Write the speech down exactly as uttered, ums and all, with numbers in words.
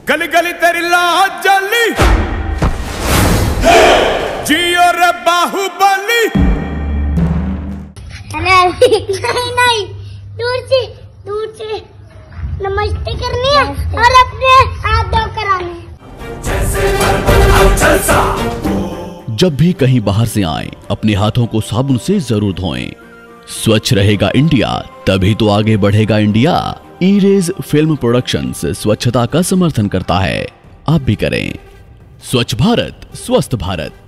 गली गली तेरी लाज जली, जियो रे बाहुबली। नहीं नहीं, दूर से दूर से नमस्ते करनी है और अपने हाथ धो कर आने। जब भी कहीं बाहर से आएं, अपने हाथों को साबुन से जरूर धोएं। स्वच्छ रहेगा इंडिया, तभी तो आगे बढ़ेगा इंडिया। ई-रेज़ फिल्म प्रोडक्शंस स्वच्छता का समर्थन करता है, आप भी करें। स्वच्छ भारत, स्वस्थ भारत।